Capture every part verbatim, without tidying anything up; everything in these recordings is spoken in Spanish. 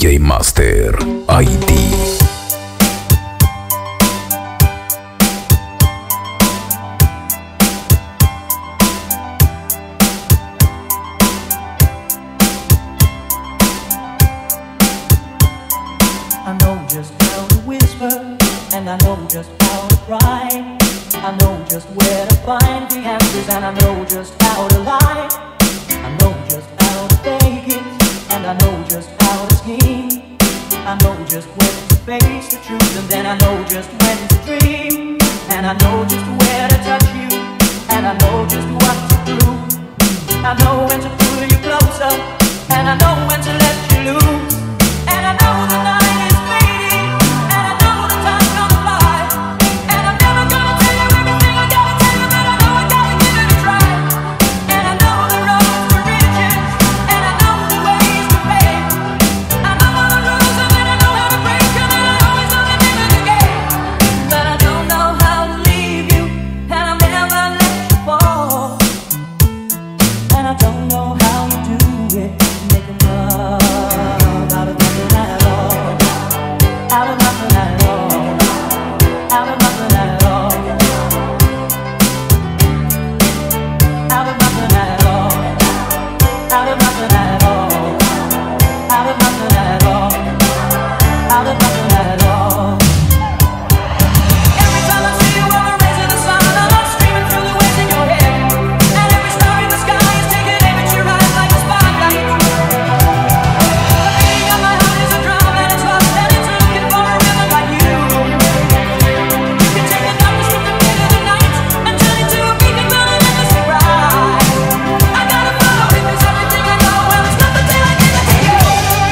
J Master Haití. I know just how to whisper, and I know just how to cry. I know just where to find the answers, and I know just how to lie. I know just how to fake it, and I know just how to scheme. I know just when to face the truth, and then I know just when to dream. And I know just where to touch you, and I know just what to prove. I know when to pull you closer, and I know when to let you loose. And I know the night is fading, and I know the time's gonna fly. And I'm never gonna tell you everything I gotta tell you, but I know I gotta give it a try. And I know the roads to riches, and I know the ways to fame. I know all the rules, and then I know how to break them, and I always know the name of the game. But I don't know how to leave you, and I'll never let you fall. And I don't know how you do it, making love out of nothing at all. Out of nothing at all. Out of nothing at all. Out of nothing at all. Out of nothing at all. Out of nothing at all. Out of nothing at all. Every time I see you on the rays of the sun, I'm streaming through the waves in your head. And every star in the sky is taking aim at your eyes like a spotlight. The beating of my heart is a drum, and it's lost, and it's looking for a rhythm like you. You can take the darkness from the pit of the night and turn it to a beacon burning in the sky. I gotta follow it, 'cause everything I know, well, it's nothing till I give it to you.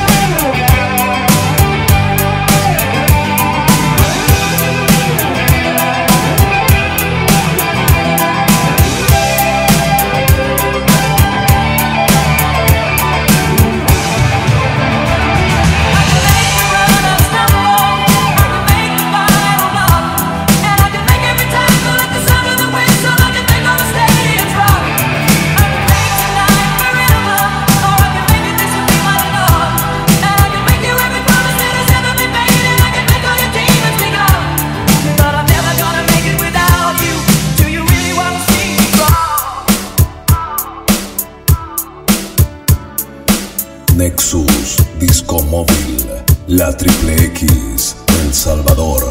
Nexus Disco Móvil, la Triple X, El Salvador.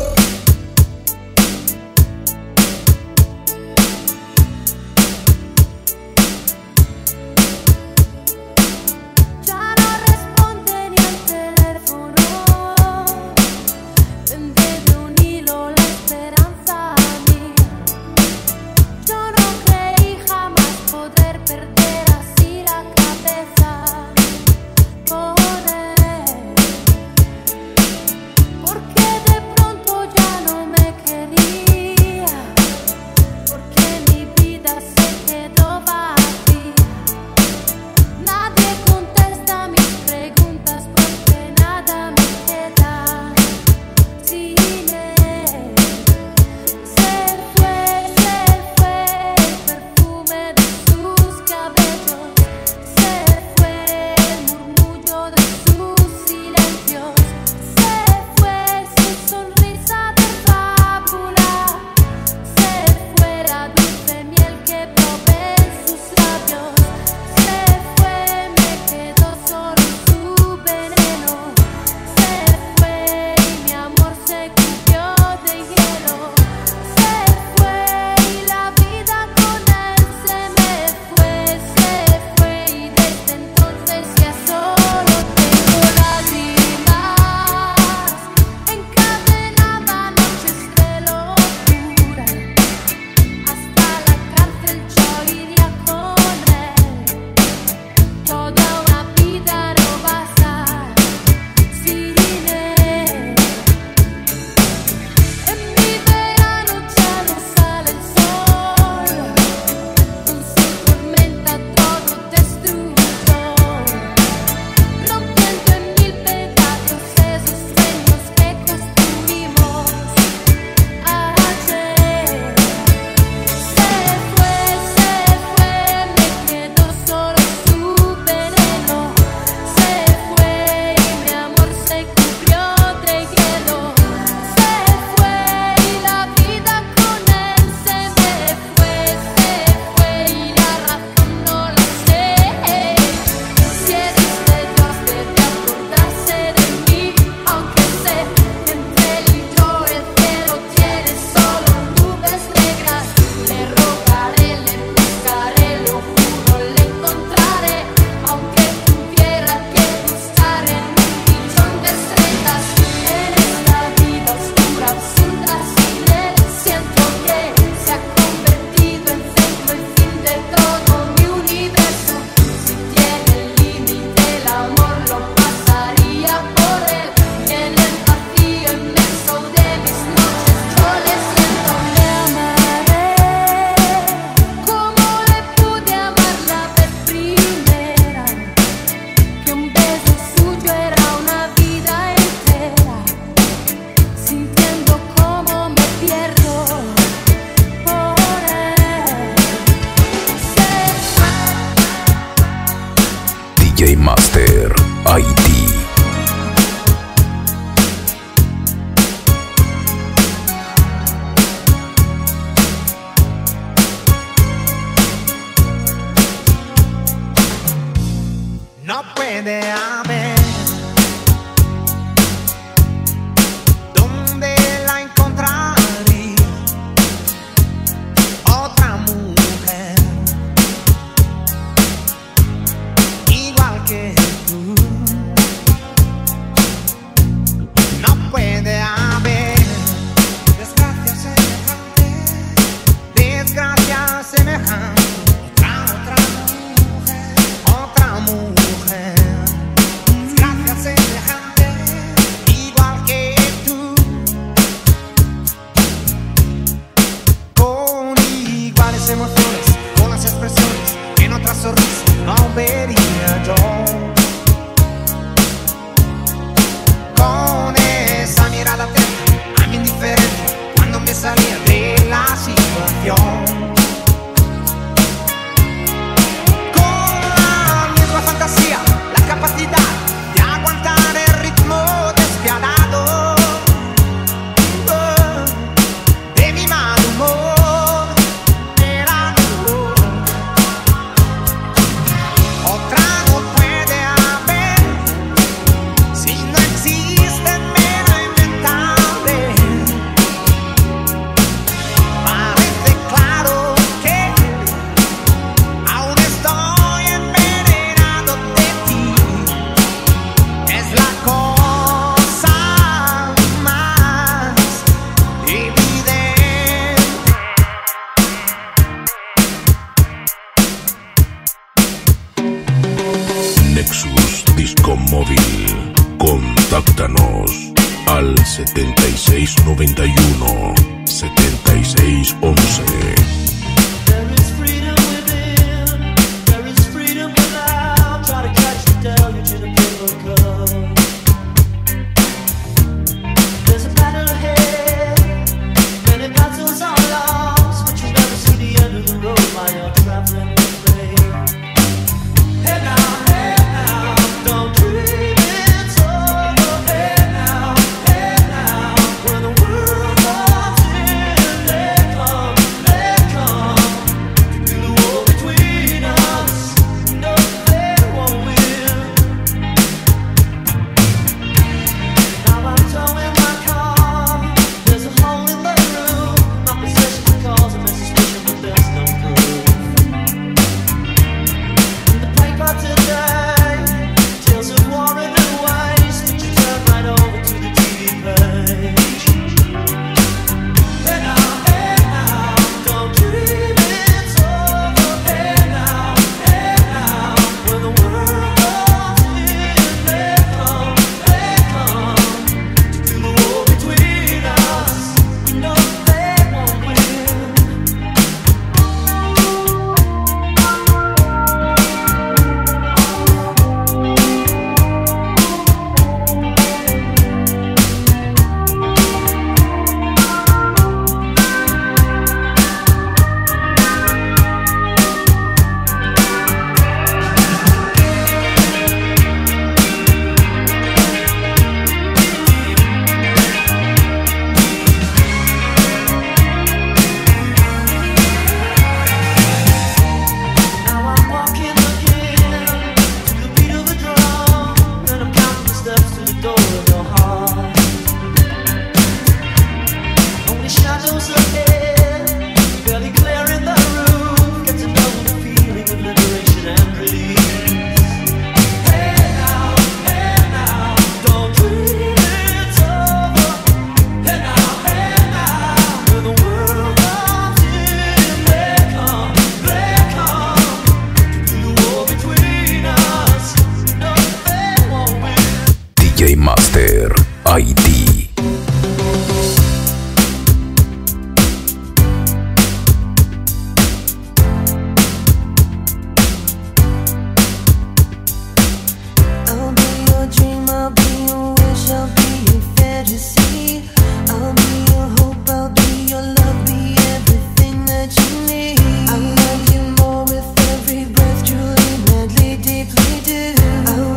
Ya no responde ni el teléfono. Tendé de un hilo la esperanza mía. Yo no creí jamás poder perder así la cabeza por él. Porque de pronto yo Master Haití. No puede haber donde la encontraría otra mujer igual que tú. No puede haber desgracia semejante, desgracia semejante. Otra, otra, otra mujer. Gracias semejante, igual que tú, con iguales emociones, con las expresiones que en otra sonrisa no vería yo, con esa mirada atenta a mi indiferencia cuando me salía de la situación. Fantasía, la capacidad de aguantar el ritmo despiadado de mi mal humor. Era no. Otra no puede haber si no existe mero inventable. Parece claro que aún estoy en Nexus Disco Móvil. Contáctanos al setenta y seis noventa y uno setenta y seis once. Master Haití. I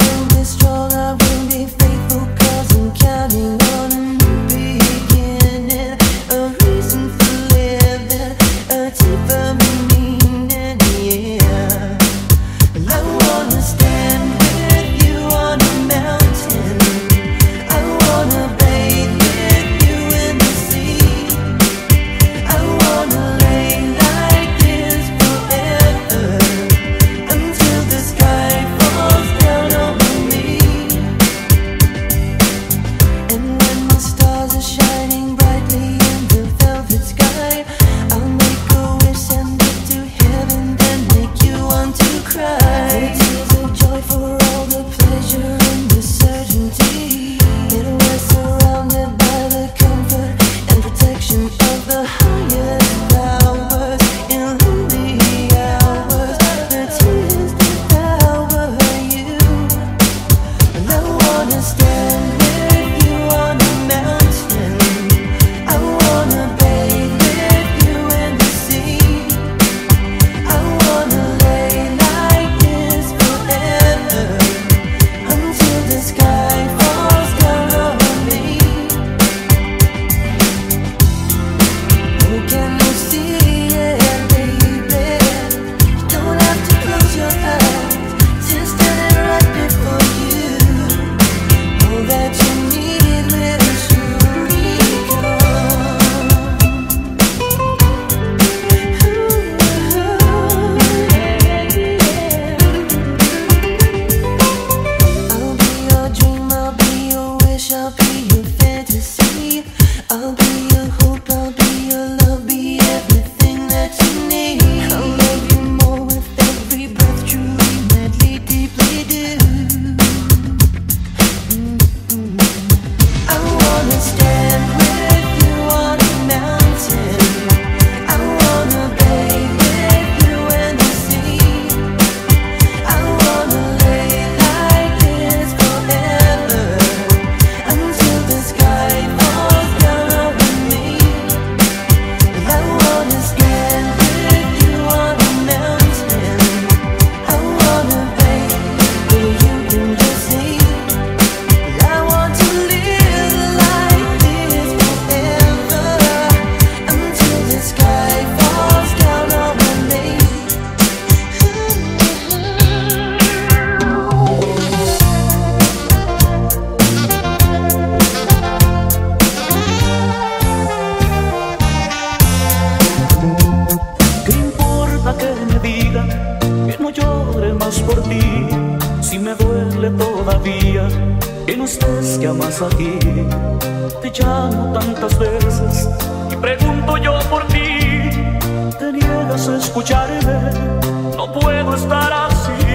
día que no estés, que amas aquí. Te llamo tantas veces y pregunto yo por ti. Te niegas a escucharme, no puedo estar así.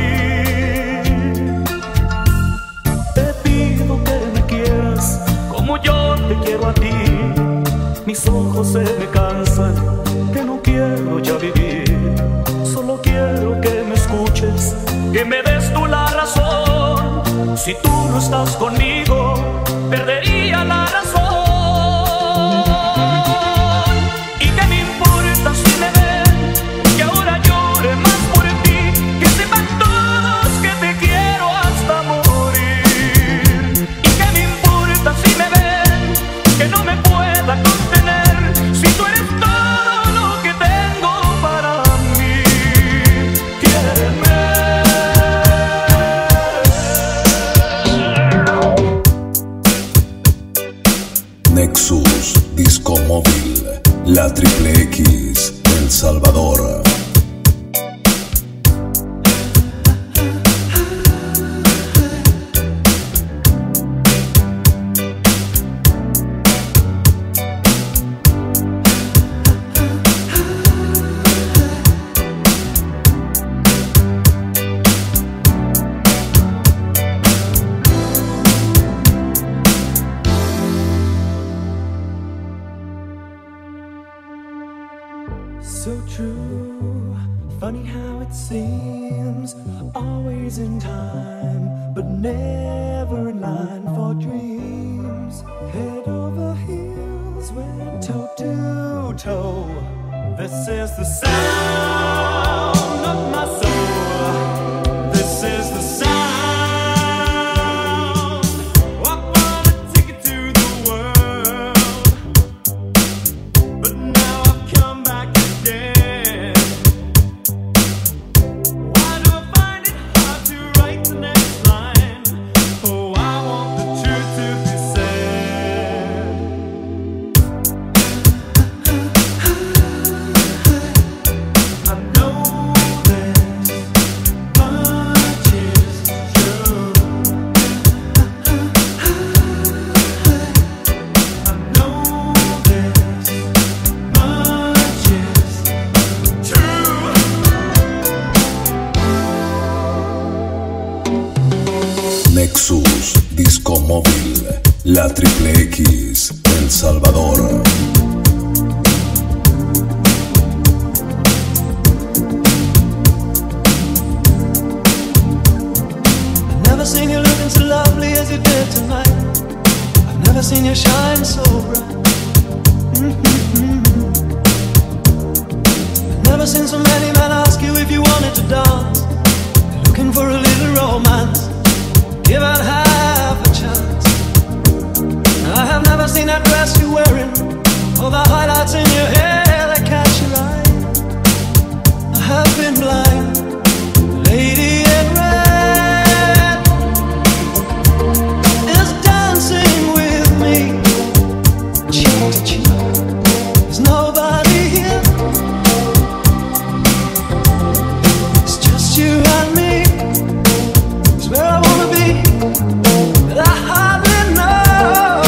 Te pido que me quieras como yo te quiero a ti. Mis ojos se me cansan, que no quiero ya vivir. Solo quiero que me escuches, que me des tú la razón. Si tú no estás conmigo, perdería la razón. ¿Y qué me importa si me ven? Que ahora llore más por ti. Que sepan todos que te quiero hasta morir. ¿Y qué me importa si me ven? Que no me pueda contener. Si tú eres todo lo que tengo para mí. Quiéreme. Nexus Disco Móvil, la Triple X, El Salvador. So true, funny how it seems, always in time, but never in line for dreams. Head over heels, went toe to toe. This is the sound of my soul. This is the sound. I wanna take it to the world, but now I've come back. Nexus Disco Móvil, la Triple X, El Salvador. I've never seen you looking so lovely as you did tonight. I've never seen you shine so bright. Mm-hmm. I've never seen so many men ask you if you wanted to dance. They're looking for a little romance, give it half a chance. I have never seen that dress you're wearing, or the highlights in your hair that catch your eye. I have been blind, lady in red is dancing with me, cheek to cheek. There's nobody here, it's just you and me. It's where I wanna be, but I hardly know.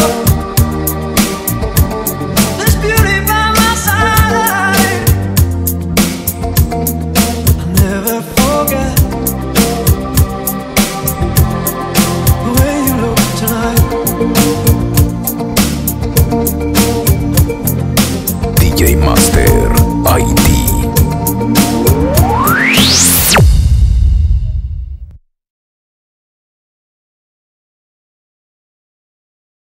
This beauty by my side, I'll never forget the way you look tonight. D J Master I D.